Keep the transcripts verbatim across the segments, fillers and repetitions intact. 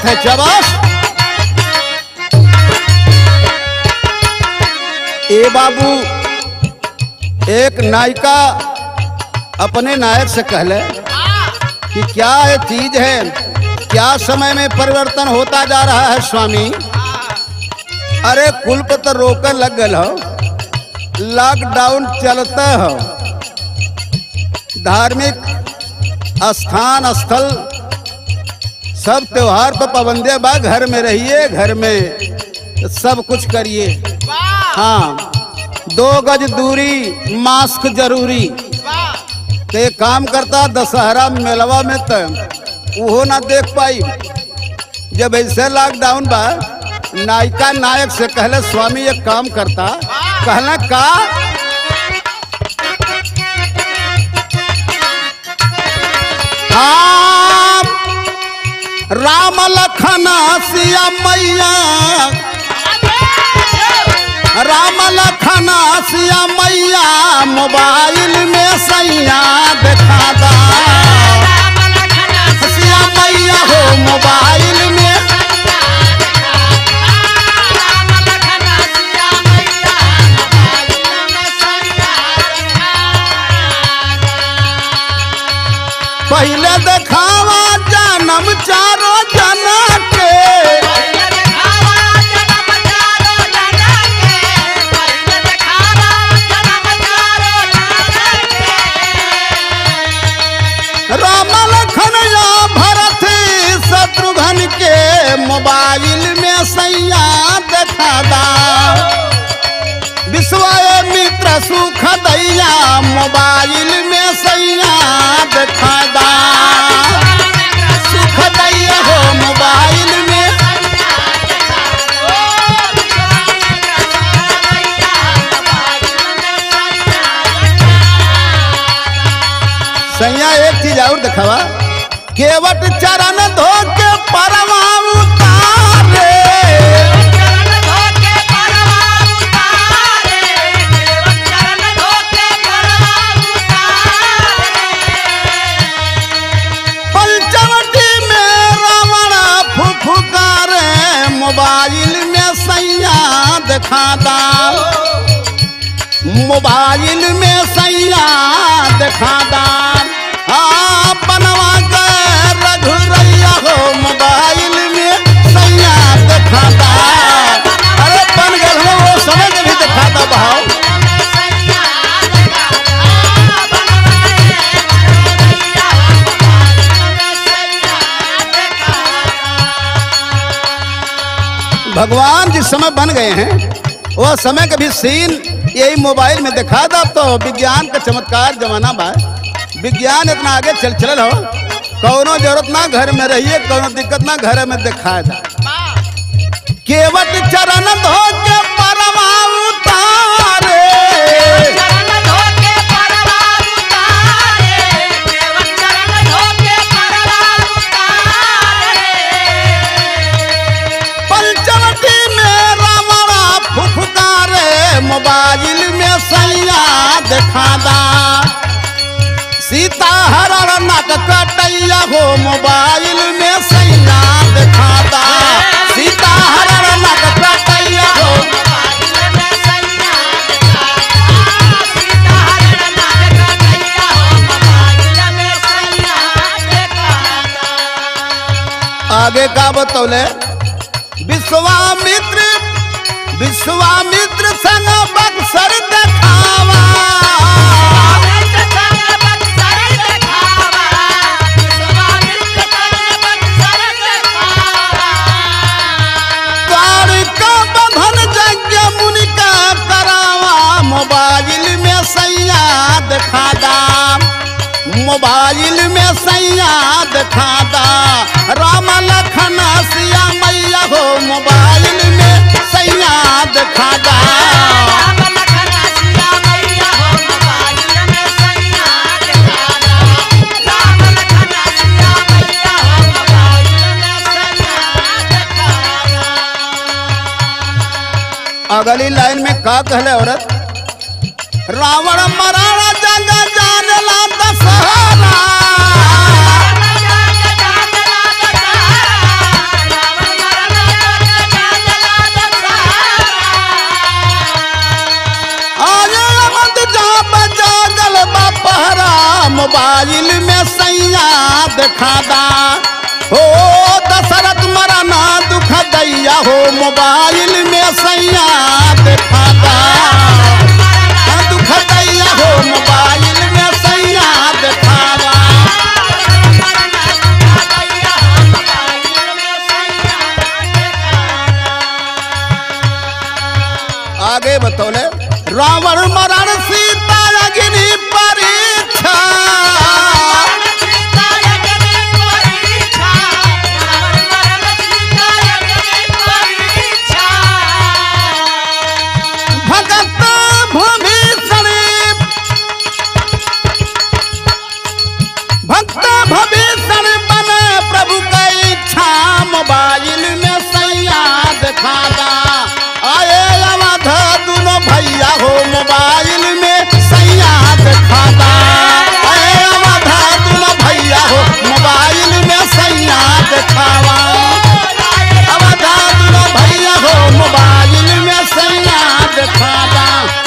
है शाबाश। ए बाबू, एक नायिका अपने नायक से कहले कि क्या ये चीज है, क्या समय में परिवर्तन होता जा रहा है स्वामी। अरे कुल पे तो रोके लग गए हो, लॉकडाउन चलता हो, धार्मिक स्थान स्थल सब त्योहार पर पाबंदी बा, घर में रहिए, घर में सब कुछ करिए। हाँ, दो गज दूरी, मास्क जरूरी। ते काम करता दशहरा मेलवा में तो वो ना देख पाई। जब ऐसे लॉकडाउन बा, नायिका नायक से कहले स्वामी एक काम करता, कहना का हाँ, राम लखन सिया मैया, राम लखन सिया मैया, मोबाइल में सैया देखा दा, सिया मैया हो मोबाइल में। पहले देखावा जन्म चारो जना के, राम लखन या भरत शत्रुघ्न के, मोबाइल में सैया देखा दा, विश्वाय मित्र सुख दैया, मोबाइल में सैया देखा दा, सुख दैया हो मोबाइल में। सैया एक चीज और दिखावा, केवट चरण धो के परवा उतारे, पंचवटी में रावण फुफुकारे, मोबाइल में सैया देखा दा, मोबाइल में सैया देखा दा, हाँ बनवा के रघुरैया हो मोबाइल में सैया देखा दा। अरे बन गए हो वो समय में भी देखा दा भाव। भगवान जिस समय बन गए हैं वह समय के भी सीन यही मोबाइल में दिखा दा। तो विज्ञान का चमत्कार जमाना बा, विज्ञान इतना आगे चल चल हो, कौनो जरूरत ना घर में रहिए, कौनो दिक्कत ना घर में दिखाया जा। केवट चरण धो के परवा उतारे, पंचवटी में रावण फुफुकारे, मोबाइल में सैया देखा दा, सीता हरण नक कटैया हो मोबाइल में सैया देखा दा, सीता हरण नक कटैया हो। आगे का बतौले, विश्वामित्र विश्वामित्र संग बक्सर देखावा, मोबाइल में सैया देखा दा, मोबाइल में सैया देखा दा, राम लखन सिया मैया हो मोबाइल में सैया देखा दा। अगली लाइन में का कहले औरत, रावण मराड़ा जग जानेला दशहरा, मोबाइल में सैया दिखादा हो दशरथ मरना दुख दैया हो मोबाइल में सैया दिखादा दुख दैया हो मोबाइल में सैया दिखादा। आगे बतौले रावण मरण सीता अग्नि परीक्षा भगत भविष्य भक्त भविष्य बने प्रभु का इच्छा मोबाइल में सैया दिखादा आए अवध दोनों भैया हो मोबाइल में सैया दिखादा आए अवध दोनों भैया हो मोबाइल में सैया दिखावा अवध दोनों भैया हो मोबाइल में सैया दिखादा।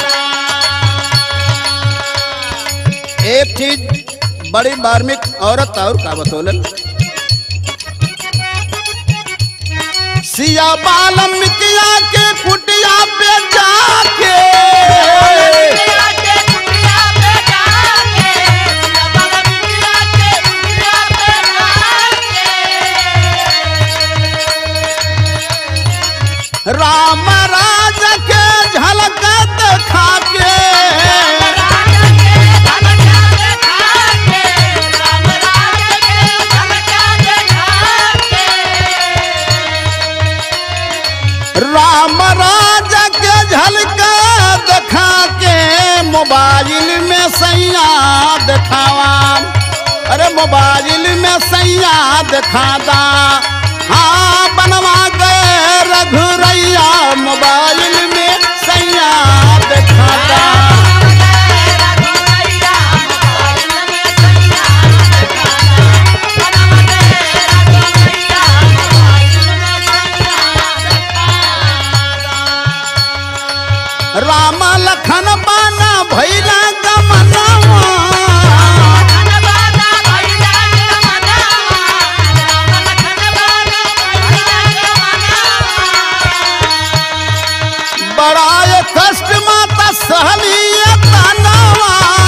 एक चीज बड़ी मार्मिक औरत और का बतौलन सिया बाल्मीकिया के कुटिया पे जाके राम राज के झलक दिखा के राम राज के झलका दिखा के मोबाइल में सैया दिखावा अरे मोबाइल में सैया दिखादा हाँ बनवा गए रघुरैया मोबाइल में सैया दिखादा। राम लखन बाना भैरा गमनवा बड़ा कष्ट माता सहली तनवा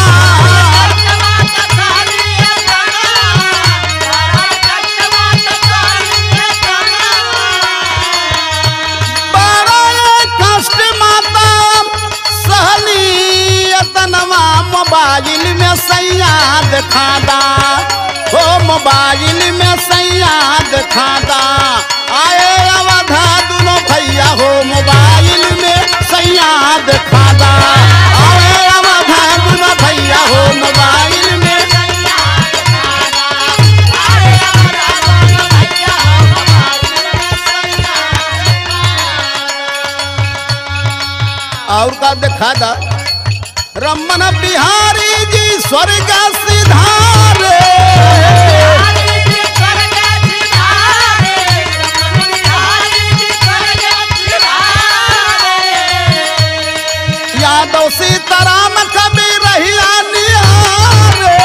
मोबाइल में सैया दिखादा हो मोबाइल में सैया दिखादा आए अवधा दोनों भैया हो मोबाइल में सैया दिखादा आए अवधा दोनों भैया हो मोबाइल में और का दिखादा रमन बिहारी जी स्वर्ग सिधारे यादव सीताराम कभी रहिया निहारे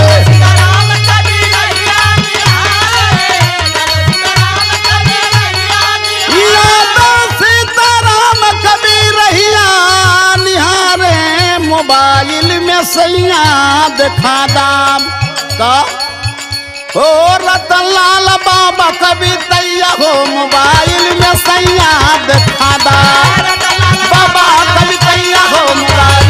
यादव सीताराम कभी रहिया निहारे मोबाइल में सैया दिखादा का हो रतन लाल बाबा कभी तैया हो मोबाइल में सैया दिखादा बाबा कभी तैया हो मोबाइल